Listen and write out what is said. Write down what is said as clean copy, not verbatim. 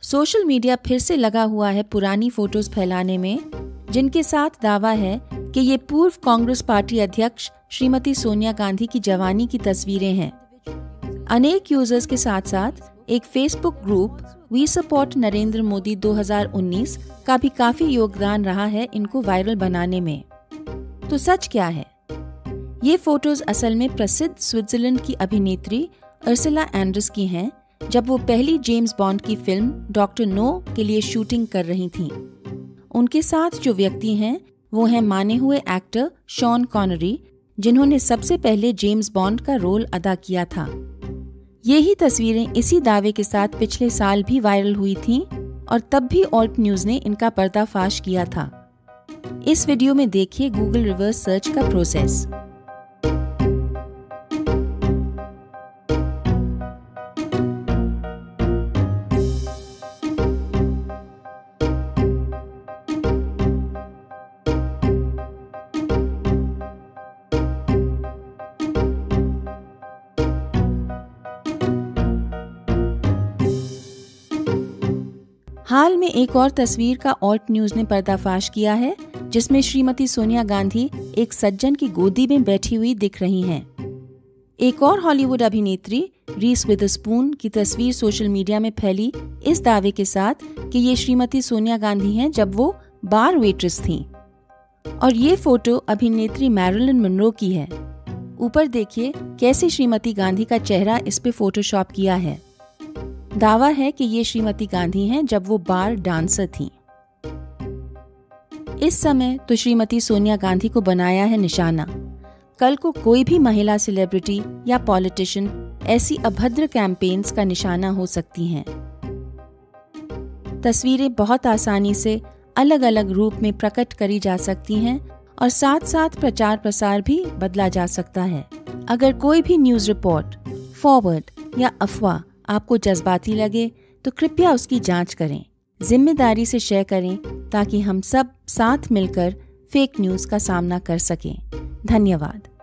Social media फिर से लगा हुआ है पुरानी फोटोज फैलाने में, जिनके साथ दावा है कि ये पूर्व कांग्रेस पार्टी अध्यक्ष श्रीमती सोनिया गांधी की जवानी की तस्वीरें हैं। अनेक यूजर्स के साथ साथ एक Facebook group we support Narendra Modi 2019 का भी काफी योगदान रहा है इनको वायरल बनाने में। तो सच क्या है? ये फोटोज असल में प्रसिद्ध स्विट्जरलैंड की अभिनेत्री अर्सुला एंडर्स की हैं, जब वो पहली जेम्स बॉन्ड की फिल्म डॉक्टर नो के लिए शूटिंग कर रही थीं। उनके साथ जो व्यक्ति हैं वो हैं माने हुए एक्टर शॉन कॉनरी, जिन्होंने सबसे पहले जेम्स बॉन्ड का रोल अदा किया था। यही तस्वीरें इसी दावे के साथ पिछले साल भी वायरल हुई थीं और तब भी ऑल्ट न्यूज ने इनका पर्दाफाश किया था। इस वीडियो में देखिए गूगल रिवर्स सर्च का प्रोसेस। हाल में एक और तस्वीर का ऑल्ट न्यूज ने पर्दाफाश किया है, जिसमें श्रीमती सोनिया गांधी एक सज्जन की गोदी में बैठी हुई दिख रही हैं। एक और हॉलीवुड अभिनेत्री रीस विदरस्पून की तस्वीर सोशल मीडिया में फैली इस दावे के साथ कि ये श्रीमती सोनिया गांधी हैं जब वो बार वेट्रेस थीं। और ये फोटो अभिनेत्री मैरिलन मनरो की है। ऊपर देखिए कैसे श्रीमती गांधी का चेहरा इस पे फोटोशॉप किया है। दावा है कि ये श्रीमती गांधी हैं जब वो बार डांसर थीं। इस समय तो श्रीमती सोनिया गांधी को बनाया है निशाना। कल को कोई भी महिला सेलिब्रिटी या पॉलिटिशियन ऐसी अभद्र कैंपेन्स का निशाना हो सकती हैं। तस्वीरें बहुत आसानी से अलग अलग रूप में प्रकट करी जा सकती हैं और साथ साथ प्रचार प्रसार भी बदला जा सकता है। अगर कोई भी न्यूज रिपोर्ट, फॉरवर्ड या अफवाह आपको जज्बाती लगे तो कृपया उसकी जांच करें, जिम्मेदारी से शेयर करें ताकि हम सब साथ मिलकर फेक न्यूज का सामना कर सकें। धन्यवाद।